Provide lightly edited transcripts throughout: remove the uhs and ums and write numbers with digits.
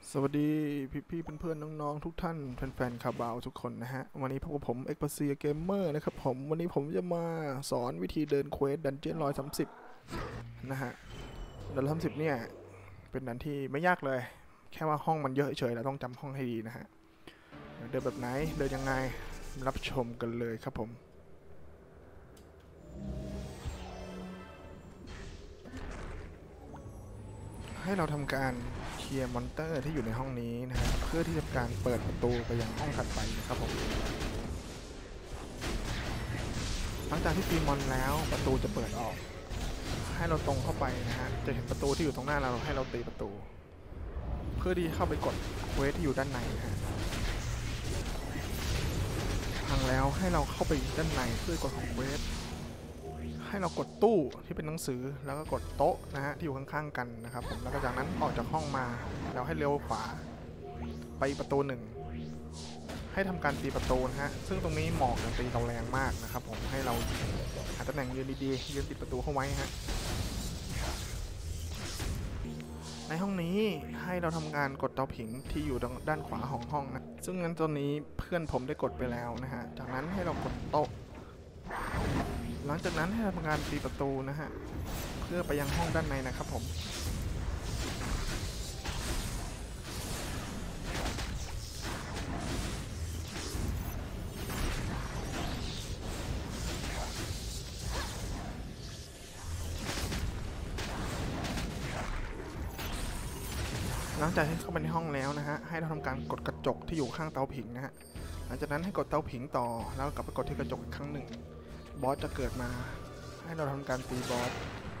สวัสดีพี่เพื่อนๆน้องๆทุกท่านแฟนๆคาบาวทุกคนนะฮะวันนี้พบกับผมเอ็กซ์เพรสเซียเกมเมอร์นะครับผมวันนี้ผมจะมาสอนวิธีเดินเควสดันเจี้ยน130นะฮะดัน130เนี่ยเป็นดันที่ไม่ยากเลยแค่ว่าห้องมันเยอะเฉยเราต้องจำห้องให้ดีนะฮะเดินแบบไหนเดินยังไงรับชมกันเลยครับผมให้เราทำการเคลียร์มอนเตอร์ที่อยู่ในห้องนี้นะฮะเพื่อที่จะการเปิดประตูไปยังห้องถัดไปนะครับผมหลังจากที่ตีมอนแล้วประตูจะเปิดออกให้เราตรงเข้าไปนะฮะจะเห็นประตูที่อยู่ตรงหน้าเราให้เราตีประตูเพื่อที่เข้าไปกดเควสที่อยู่ด้านในนะฮะพังแล้วให้เราเข้าไปด้านในเพื่อกดของเควสให้เรากดตู้ที่เป็นหนังสือแล้วก็กดโต๊ะนะฮะที่อยู่ข้างๆกันนะครับผมแล้วก็จากนั้นออกจากห้องมาแล้วให้เลี้ยวขวาไปประตูหนึ่งให้ทำการตีประตูนะฮะซึ่งตรงนี้หมอกตีเราแรงมากนะครับผมให้เราหาตำแหน่งยืนดีๆยืนติดประตูเข้าไว้ฮะในห้องนี้ให้เราทำการกดเตาผิงที่อยู่ด้านขวาของห้องนะซึ่งงั้นตอนนี้เพื่อนผมได้กดไปแล้วนะฮะจากนั้นให้เรากดโต๊ะหลังจากนั้นให้เราทำการตีประตูนะฮะเพื่อไปยังห้องด้านในนะครับผมหลังจากที่เข้าไปในห้องแล้วนะฮะให้เราทำการกดกระจกที่อยู่ข้างเตาผิงนะฮะหลังจากนั้นให้กดเตาผิงต่อแล้วกลับไปกดที่กระจกอีกครั้งหนึ่งบอสจะเกิดมาให้เราทำการตีบอส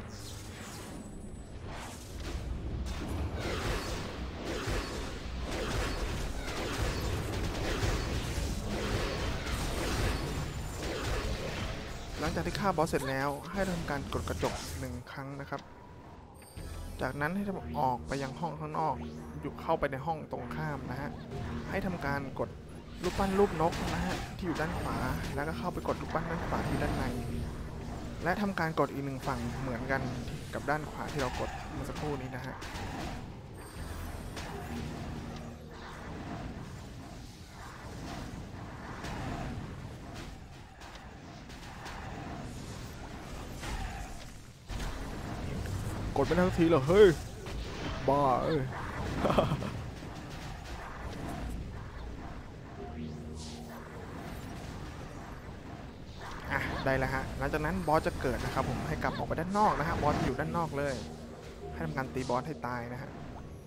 หลังจากที่ฆ่าบอสเสร็จแล้วให้ทำการกดกระจก1 ครั้งนะครับจากนั้นให้ออกไปยังห้องข้างนอกอยู่เข้าไปในห้องตรงข้ามนะฮะให้ทำการกดรูปปั้นรูปนกนะฮะที่อยู่ด้านขวาแล้วก็เข้าไปกดรูปปั้นด้านขวาที่ด้านในและทำการกดอีก1 ฝั่งเหมือนกันกับด้านขวาที่เรากดเมื่อสักครู่นี้นะฮะกดไม่ได้ทันทีเหรอเฮ้ยบ้าเอ้ยได้แล้วฮะหลังจากนั้นบอสจะเกิดนะครับผมให้กลับออกไปด้านนอกนะฮะบอสอยู่ด้านนอกเลยให้ทำการตีบอสให้ตายนะฮะ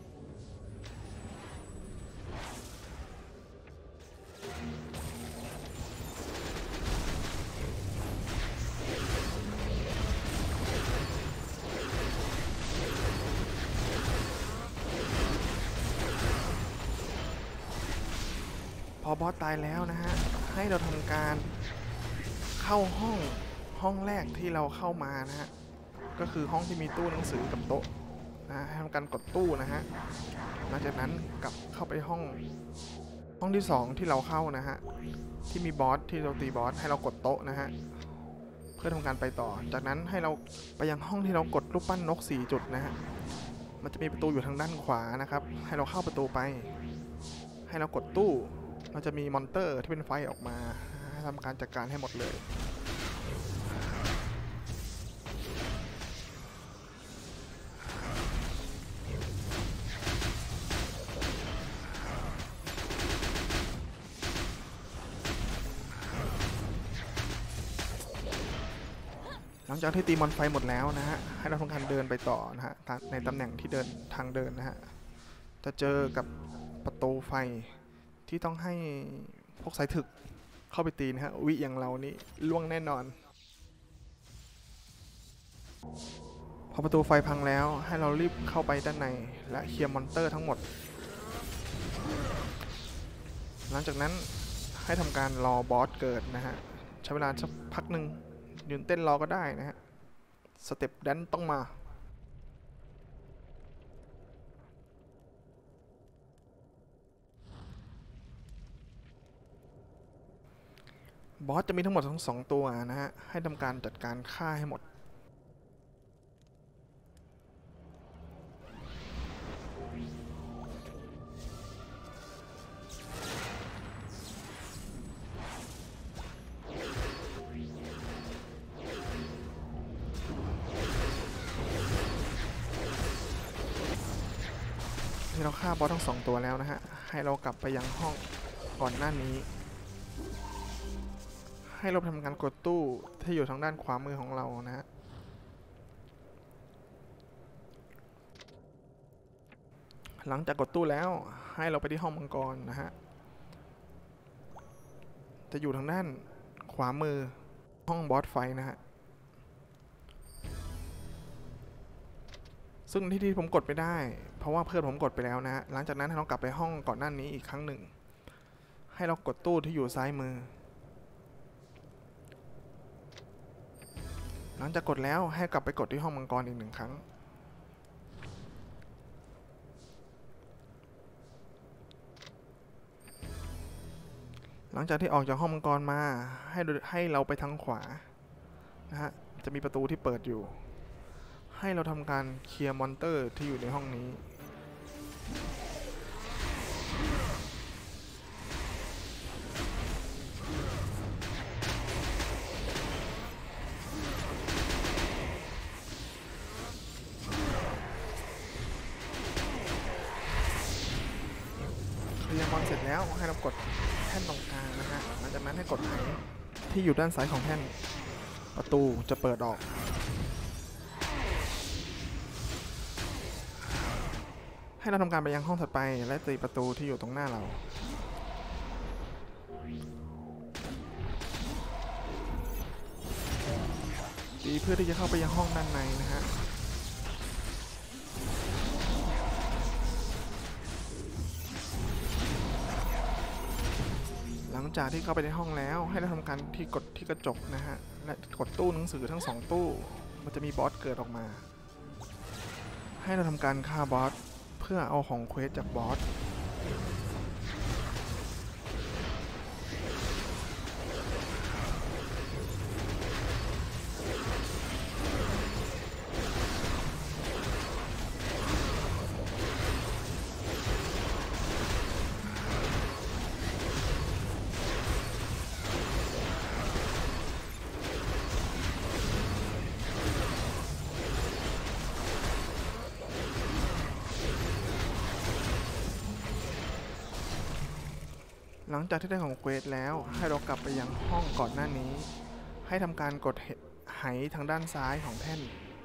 พอบอสตายแล้วนะฮะให้เราทำการเข้าห้องแรกที่เราเข้ามานะฮะก็คือห้องที่มีตู้หนังสือกับโต๊ะนะให้ทำการกดตู้นะฮะหลังจากนั้นกลับเข้าไปห้องที่2ที่เราเข้านะฮะที่มีบอสที่เราตีบอสให้เรากดโต๊ะนะฮะเพื่อทำการไปต่อจากนั้นให้เราไปยังห้องที่เรากดรูปปั้นนก4 จุดนะฮะมันจะมีประตูอยู่ทางด้านขวานะครับให้เราเข้าประตูไปให้เรากดตู้เราจะมีมอนเตอร์ที่เป็นไฟออกมาให้ทำการจัดการให้หมดเลยหลังจากที่ตีมอนไฟหมดแล้วนะฮะให้เราทำการเดินไปต่อนะฮะในตำแหน่งที่เดินทางเดินนะฮะจะเจอกับประตูไฟที่ต้องให้พวกสายถึกเข้าไปตีนะฮะวิอย่างเรานี่ล่วงแน่นอนพอประตูไฟพังแล้วให้เรารีบเข้าไปด้านในและเคลียร์มอนเตอร์ทั้งหมดหลังจากนั้นให้ทำการรอบอสเกิดนะฮะใช้เวลาสักพักหนึ่งยืนเต้นรอก็ได้นะฮะสเต็ปแดนต้องมาบอสจะมีทั้งหมดทั้ง2 ตัวนะฮะให้ทำการจัดการฆ่าให้หมดที่เราฆ่าบอสทั้ง2ตัวแล้วนะฮะให้เรากลับไปยังห้องก่อนหน้านี้ให้เราทำการกดตู้ที่อยู่ทางด้านขวามือของเรานะฮะหลังจากกดตู้แล้วให้เราไปที่ห้องมังกรนะฮะจะอยู่ทางด้านขวามือห้องบอสไฟนะฮะซึ่งที่ผมกดไม่ได้เพราะว่าเพื่อนผมกดไปแล้วนะฮะหลังจากนั้นให้เรากลับไปห้องก่อนหน้านี้อีกครั้งหนึ่งให้เรากดตู้ที่อยู่ซ้ายมือหลังจากกดแล้วให้กลับไปกดที่ห้องมังกรอีก1 ครั้งหลังจากที่ออกจากห้องมังกรมาให้เราไปทางขวานะฮะจะมีประตูที่เปิดอยู่ให้เราทำการเคลียร์มอนเตอร์ที่อยู่ในห้องนี้เคลียร์มอนเสร็จแล้วให้เรากดแท่นตรงกลางนะฮะหลังจากนั้นให้กดไหที่อยู่ด้านซ้ายของแท่นประตูจะเปิดออกให้เราทำการไปยังห้องถัดไปและตีประตูที่อยู่ตรงหน้าเราตีเพื่อที่จะเข้าไปยังห้องด้านในนะฮะหลังจากที่เข้าไปในห้องแล้วให้เราทำการที่กดที่กระจกนะฮะและกดตู้หนังสือทั้ง2ตู้มันจะมีบอสเกิดออกมาให้เราทำการฆ่าบอสเพื่อเอาของเควสจากบอสหลังจากที่ได้ของเควสแล้วให้เรากลับไปยังห้องก่อนหน้านี้ให้ทำการกดไหทางด้านซ้ายของแท่น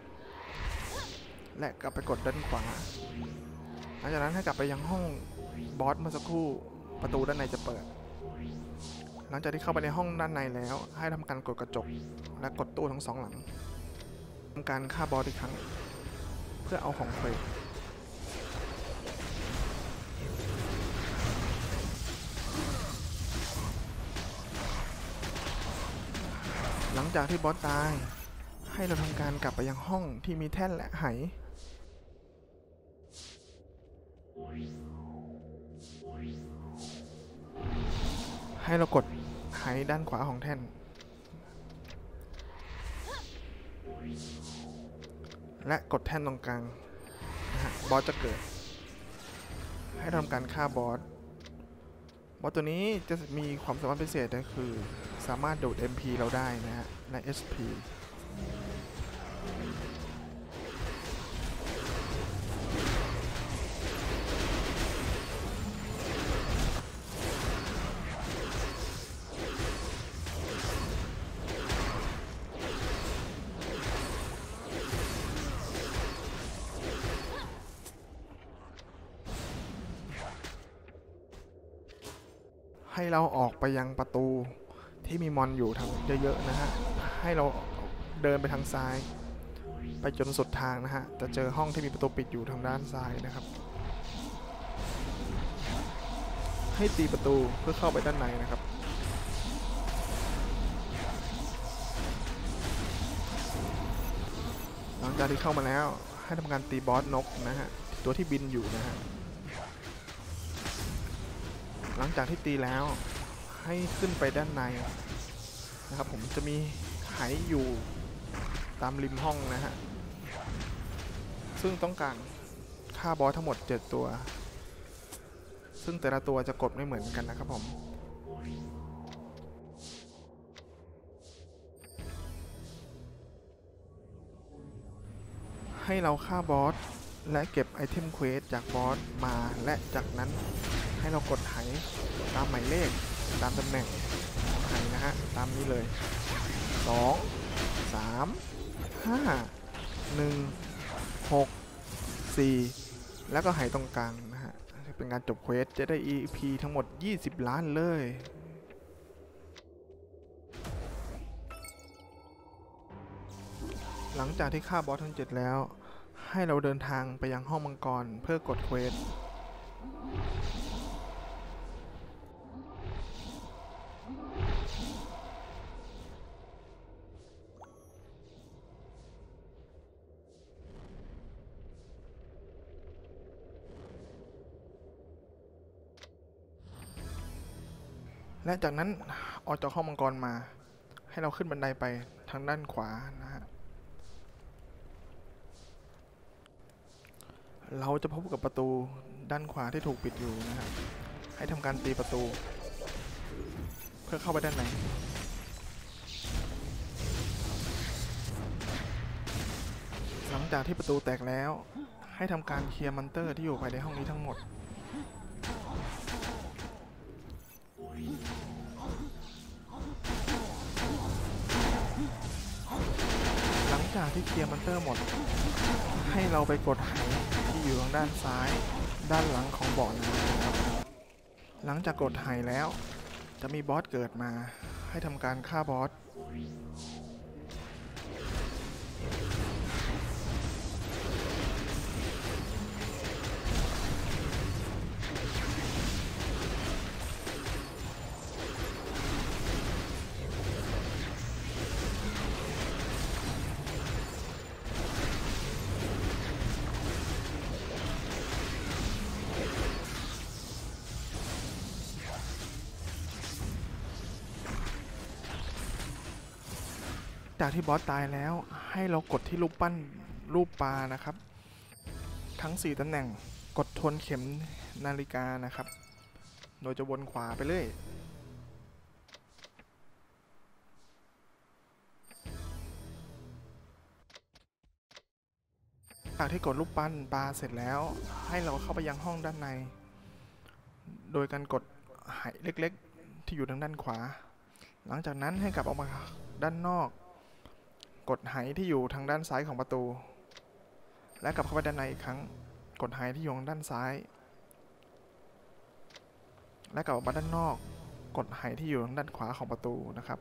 และกลับไปกดด้านขวาหลังจากนั้นให้กลับไปยังห้องบอสเมื่อสักครู่ประตูด้านในจะเปิดหลังจากที่เข้าไปในห้องด้านในแล้วให้ทำการกดกระจกและกดตู้ทั้ง2หลังทำการฆ่าบอสอีกครั้งเพื่อเอาของเควสหลังจากที่บอสตายให้เราทำการกลับไปยังห้องที่มีแท่นและไหให้เรากดไหด้านขวาของแท่นและกดแท่นตรงกลางนะฮะบอสจะเกิดให้ทำการฆ่าบอสตัวนี้จะมีความสามารถพิเศษก็คือสามารถดูด MP เราได้นะฮะและ SP ให้เราออกไปยังประตูที่มีมอนอยู่ทางเยอะๆนะฮะให้เราเดินไปทางซ้ายไปจนสุดทางนะฮะจะเจอห้องที่มีประตูปิดอยู่ทางด้านซ้ายนะครับให้ตีประตูเพื่อเข้าไปด้านในนะครับหลังจากที่เข้ามาแล้วให้ทำการตีบอสนกนะฮะตัวที่บินอยู่นะฮะหลังจากที่ตีแล้วให้ขึ้นไปด้านในนะครับผมจะมีไหอยู่ตามริมห้องนะฮะซึ่งต้องการฆ่าบอสทั้งหมด7ตัวซึ่งแต่ละตัวจะกดไม่เหมือนกันนะครับผมให้เราฆ่าบอสและเก็บไอเทมเควสจากบอสมาและจากนั้นให้เรากดไหตามหมายเลขตามตำแหน่งของไหนะฮะตามนี้เลย2 3 5 1 6 4แล้วก็ไหตรงกลางนะฮะเป็นการจบเควสจะได้ EP ทั้งหมด20 ล้านเลยหลังจากที่ฆ่าบอสทั้ง7แล้วให้เราเดินทางไปยังห้องมังกรเพื่อกดเควสและจากนั้นออกจากห้องมังกรมาให้เราขึ้นบันไดไปทางด้านขวานะฮะเราจะพบกับประตูด้านขวาที่ถูกปิดอยู่นะฮะให้ทำการตีประตูเพื่อเข้าไปด้านในหลังจากที่ประตูแตกแล้วให้ทำการเคลียร์มอนเตอร์ที่อยู่ภายในห้องนี้ทั้งหมดหลังจากที่เคลียร์มอนเตอร์หมดให้เราไปกดไหที่อยู่ทางด้านซ้ายด้านหลังของบ่อน้ำนะครับหลังจากกดไหแล้วจะมีบอสเกิดมาให้ทำการฆ่าบอสจากที่บอสตายแล้วให้เรากดที่รูปปั้นรูปปลานะครับทั้ง4ตำแหน่งกดทวนเข็มนาฬิกานะครับโดยจะวนขวาไปเลยจากที่กดรูปปั้นปลาเสร็จแล้วให้เราเข้าไปยังห้องด้านในโดยการกดไหเล็กๆที่อยู่ทางด้านขวาหลังจากนั้นให้กลับออกมาด้านนอกกดไหที่อยู่ทางด้านซ้ายของประตูและกลับเข้าไปด้านในอีกครั้งกดไหที่อยู่ทางด้านซ้ายและกลับออกมาด้านนอกกดไหที่อยู่ทางด้านขวาของประตูนะครับ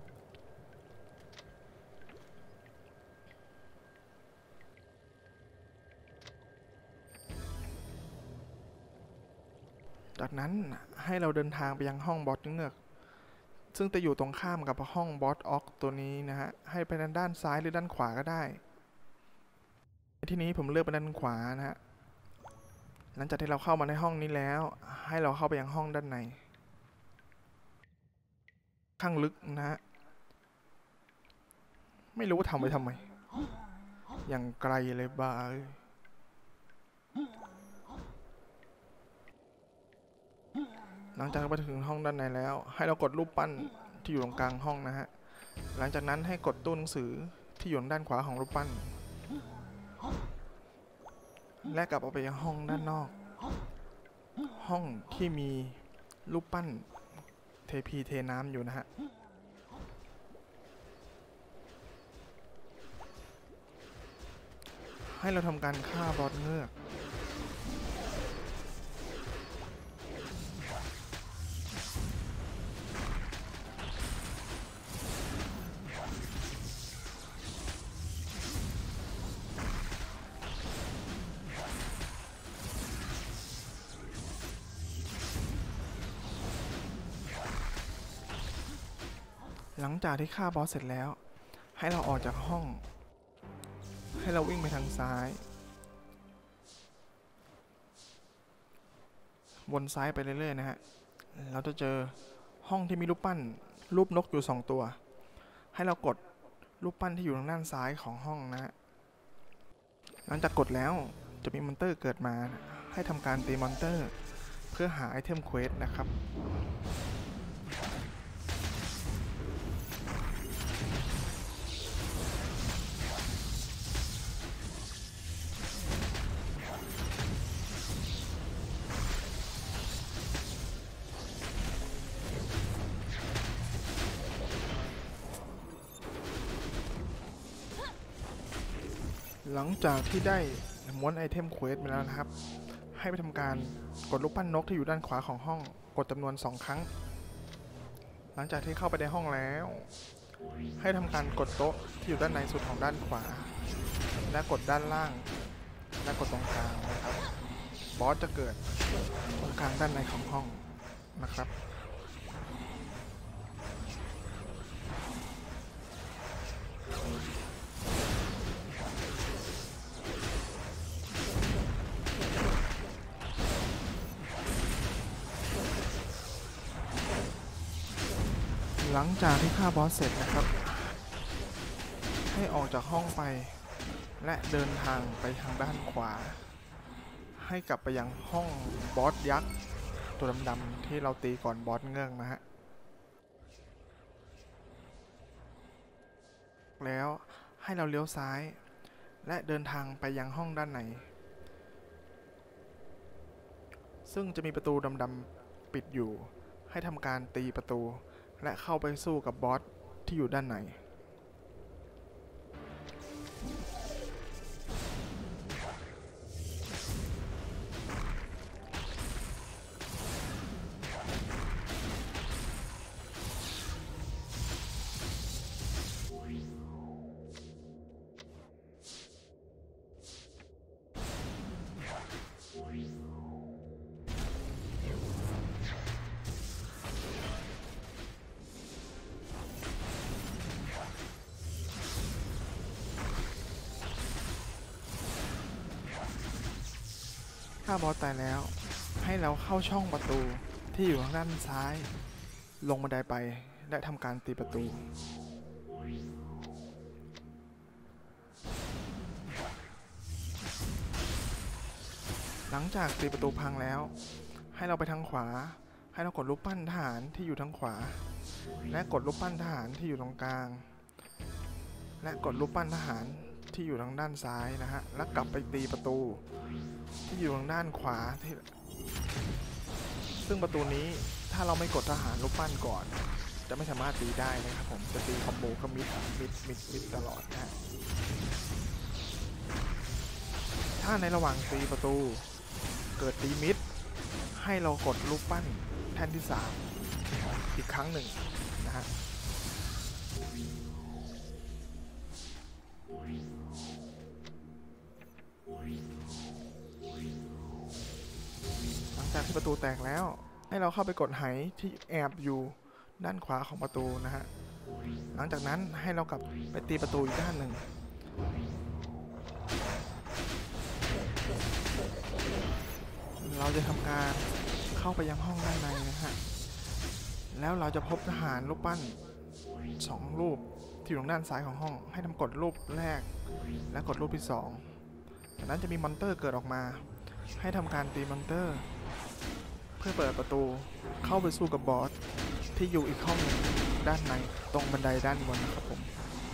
จากนั้นให้เราเดินทางไปยังห้องบอสเงือกซึ่งจะอยู่ตรงข้ามกับห้องบอสออกตัวนี้นะฮะให้ไปด้านซ้ายหรือด้านขวาก็ได้ที่นี้ผมเลือกไปด้านขวานะฮะหลังจากที่เราเข้ามาในห้องนี้แล้วให้เราเข้าไปยังห้องด้านในข้างลึกนะฮะไม่รู้ว่าทำไปทำไมอย่างไกลเลยบ้าหลังจากไปถึงห้องด้านในแล้วให้เรากดรูปปั้นที่อยู่ตรงกลางห้องนะฮะหลังจากนั้นให้กดตู้หนังสือที่อยู่ด้านขวาของรูปปั้นและกลับออกไปยังห้องด้านนอกห้องที่มีรูปปั้นเทพีเทน้ำอยู่นะฮะให้เราทำการฆ่าบอสเงือกหลังจากที่ฆ่าบอสเสร็จแล้วให้เราออกจากห้องให้เราวิ่งไปทางซ้ายวนซ้ายไปเรื่อยๆนะฮะเราจะเจอห้องที่มีรูปปั้นรูปนกอยู่2ตัวให้เรากดรูปปั้นที่อยู่ทางด้านซ้ายของห้องนะฮะหลังจากกดแล้วจะมีมอนเตอร์เกิดมาให้ทำการตีมอนเตอร์เพื่อหาไอเทมเควสนะครับหลังจากที่ได้ม้วนไอเทมเควสมาแล้วนะครับให้ไปทำการกดรูปปั้นนกที่อยู่ด้านขวาของห้องกดจำนวน2 ครั้งหลังจากที่เข้าไปในห้องแล้วให้ทำการกดโต๊ะที่อยู่ด้านในสุดของด้านขวาและกดด้านล่างและกดตรงกลางนะครับบอสจะเกิดตรงกลางด้านในของห้องนะครับหลังจากที่ฆ่าบอสเสร็จนะครับให้ออกจากห้องไปและเดินทางไปทางด้านขวาให้กลับไปยังห้องบอสยักษ์ตัวดำๆที่เราตีก่อนบอสเงื้องนะฮะแล้วให้เราเลี้ยวซ้ายและเดินทางไปยังห้องด้านในซึ่งจะมีประตูดำๆปิดอยู่ให้ทำการตีประตูและเข้าไปสู้กับบอสที่อยู่ด้านในถ้าบอสตายแล้วให้เราเข้าช่องประตูที่อยู่ทางด้านซ้ายลงบันไดไปและทำการตีประตูหลังจากตีประตูพังแล้วให้เราไปทางขวาให้เรากดรูปปั้นทหารที่อยู่ทางขวาและกดรูปปั้นทหารที่อยู่ตรงกลางและกดรูปปั้นทหารที่อยู่ทางด้านซ้ายนะฮะแล้วกลับไปตีประตูที่อยู่ทางด้านขวาที่ซึ่งประตูนี้ถ้าเราไม่กดทหารรูปปั้นก่อนจะไม่สามารถตีได้นะครับผมจะตีคอมโบก็มิดตลอดนะฮะถ้าในระหว่างตีประตูเกิดตีมิดให้เรากดรูปปั้นแท่นที่3อีกครั้งหนึ่งนะฮะหลังจากที่ประตูแตกแล้วให้เราเข้าไปกดไหที่แอบอยู่ด้านขวาของประตูนะฮะหลังจากนั้นให้เรากลับไปตีประตูอีกด้านหนึ่งเราจะทำการเข้าไปยังห้องด้านในนะฮะแล้วเราจะพบทหารรูปปั้น2 รูปที่อยู่ทางด้านซ้ายของห้องให้ทำกดรูปแรกและกดรูปที่2จากนั้นจะมีมอนเตอร์เกิดออกมาให้ทำการตีมอนเตอร์เพื่อเปิดประตูเข้าไปสู้กับบอสที่อยู่อีกห้องด้านในตรงบันไดด้านบนนะครับผม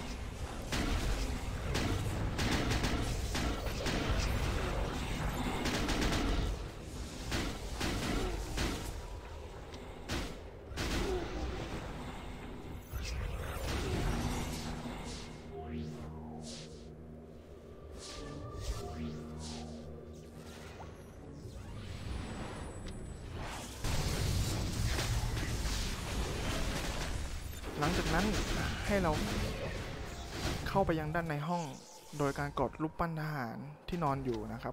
หลังจากนั้นให้เราเข้าไปยังด้านในห้องโดยการกดรูปปั้นทหารที่นอนอยู่นะครับ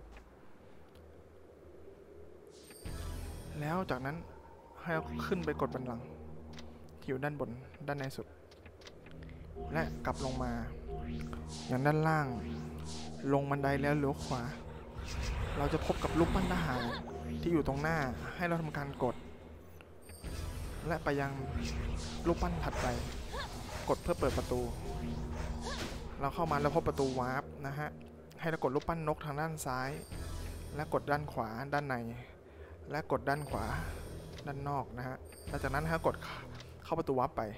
แล้วจากนั้นให้เราขึ้นไปกดบัลลังก์ที่อยู่ด้านบนด้านในสุดและกลับลงมาอย่างด้านล่างลงบันไดแล้วเลี้ยวขวาเราจะพบกับรูปปั้นทหารที่อยู่ตรงหน้าให้เราทำการกดและไปยังรูปปั้นถัดไปกดเพื่อเปิดประตูเราเข้ามาแล้วพบประตูวาร์ปนะฮะให้เรากดรูปปั้นนกทางด้านซ้ายและกดด้านขวาด้านในและกดด้านขวาด้านนอกนะฮะหลังจากนั้นกดเข้าประตูวาร์ปไป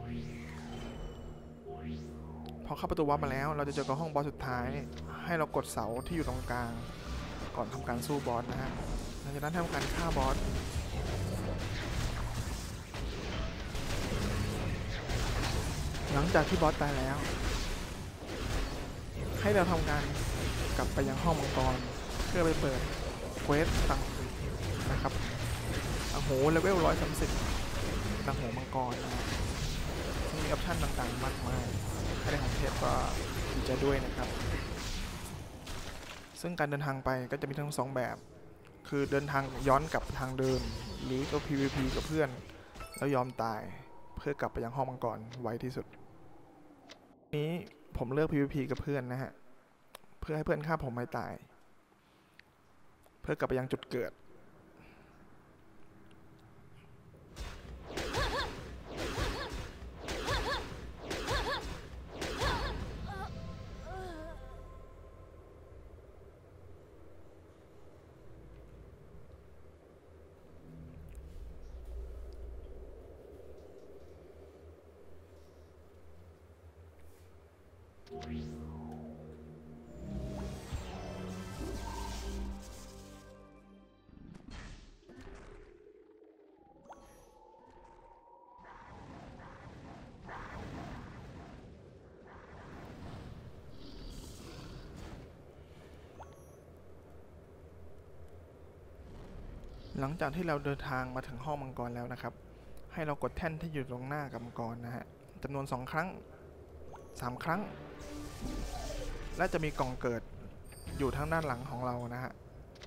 พอเข้าประตูวาร์ปมาแล้วเราจะเจอกับห้องบอสสุดท้ายให้เรากดเสาที่อยู่ตรงกลางก่อนทำการสู้บอสนะฮะหลังจากนั้นทำการฆ่าบอสหลังจากที่บอสตายแล้วให้เราทำการกลับไปยังห้องมังกรเพื่อไปเปิดเควสต่างๆนะครับโอ้โหเลเวล130ต่างหัวมังกรนะมีออปชั่นต่างๆมากมายใครได้ของเทพก็ดีใจด้วยนะครับซึ่งการเดินทางไปก็จะมีทั้ง2แบบคือเดินทางย้อนกลับทางเดิมหรือก็ PVP กับเพื่อนแล้วยอมตายเพื่อกลับไปยังห้องมังกรไวที่สุดนี้ผมเลือก PVP กับเพื่อนนะฮะเพื่อให้เพื่อนฆ่าผมไม่ตายเพื่อกลับไปยังจุดเกิดหลังจากที่เราเดินทางมาถึงห้องมังกรแล้วนะครับให้เรากดแท่นที่อยู่ตรงหน้ากับมังกรนะฮะจำนวน2 ครั้ง3 ครั้งและจะมีกล่องเกิดอยู่ทางด้านหลังของเรานะฮะ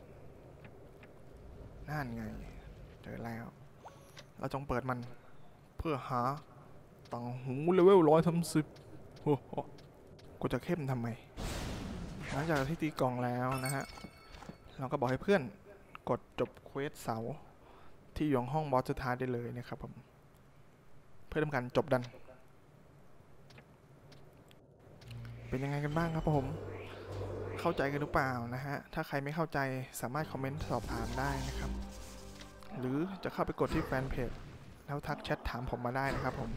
นั่นไงเจอแล้วเราจงเปิดมันเพื่อหาต่างหูเลเวล130โอ้โหกูจะเข้มทำไมหลังจากที่ตีกล่องแล้วนะฮะเราก็บอกให้เพื่อนกดจบเควสเสาที่อยู่ห้องบอสสุดท้ายได้เลยนะครับผมเพื่อทำการจบดันเป็นยังไงกันบ้างครับผมเข้าใจกันหรือเปล่านะฮะถ้าใครไม่เข้าใจสามารถคอมเมนต์สอบถามได้นะครับหรือจะเข้าไปกดที่แฟนเพจแล้วทักแชทถามผมมาได้นะครับผม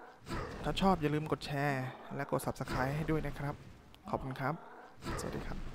ถ้าชอบอย่าลืมกดแชร์และกด Subscribe ให้ด้วยนะครับขอบคุณครับสวัสดีครับ